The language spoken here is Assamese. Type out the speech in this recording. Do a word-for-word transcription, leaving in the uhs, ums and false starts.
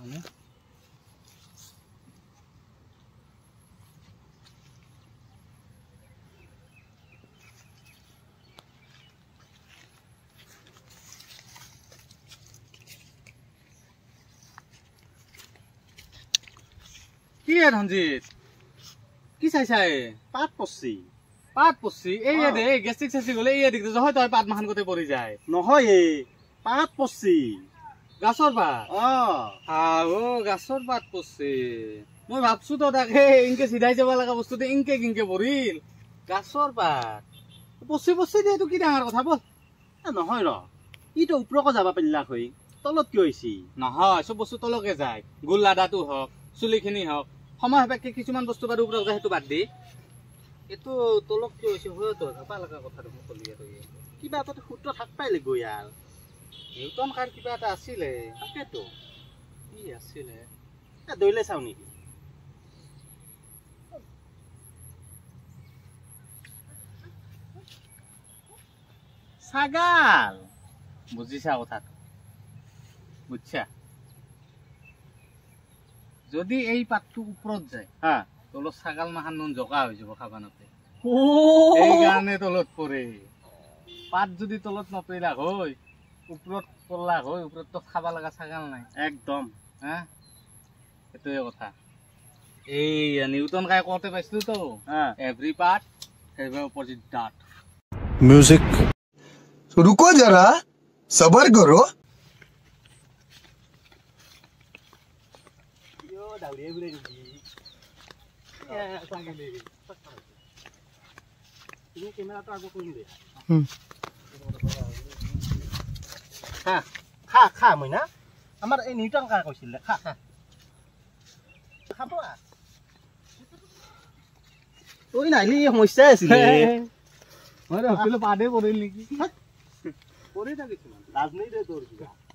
মানে কি হে ৰঞ্জিত কি চাইছাই পাত পচি পাত পচি এই দে গেষ্টিক চেষ্টিক হলে এই দিক হয় তই পাত মাখান গতে পৰি যায় নহয় এ পাত পচি গাছৰ পাত অ আও গাছৰ পাত পচি মই ভাবছো তো তাকে ইনকে সিধাই যাব লগা বস্তুতে ইনকে কিনকে পৰিল গাছৰ পাত পচি পচি দে এইটো কি ডাঙৰ কথা বল নহয় ৰ ইটো ওপৰক যাবা পেলাক হৈ তলত কিয় হৈছি নহয় চব বস্তু তলকে যায় গোল লাদাটো হওক চুলিখিনি হওক সময় সাপেক্ষে কিছুমান বস্তু বাৰু ওপৰত যায় সেইটো বাদ দি এইটো তলক কিয় হৈছে হয়তো যাবা লগা কথাটো মোক কলি আৰু কিবা এটা সূত্ৰ থাক পাই লাগব ইয়াৰ নিউটন কাৰ কিবা এটা আছিলে তাকেতো কি আছিলে দৈলে চাও নেকি ছাগাল বুজিছা কথাটো বুঝছা যদি এই পাতটো ওপৰত যায় হা তলত ছাগাল মাখান নুন জকা হৈ যাব খাবানতে এই কাৰণে তলত পৰে পাত যদি তলত নপৰিলা হয় ওপৰত পৰলা হয় ওপৰত তো খাবা লগা ছাগাল নাই একদম হা এটোৱে কথা এই নিউটন কাই কওঁতে পাইছিলো তো every part have a opposite dot music रुको जरा सबर करो यो दाउरे बुले नि ए सांगले ini kamera to ago kuni de hmm ha kha kha moi na amar ei Newton কা কইছিল খা খা খাবো আ ওই নাইলি সমস্যা আছিল মই ভাবিলো পাদে পৰিল নেকি পৰি থাকিছিল ৰাজনীতি দৌৰ কিবা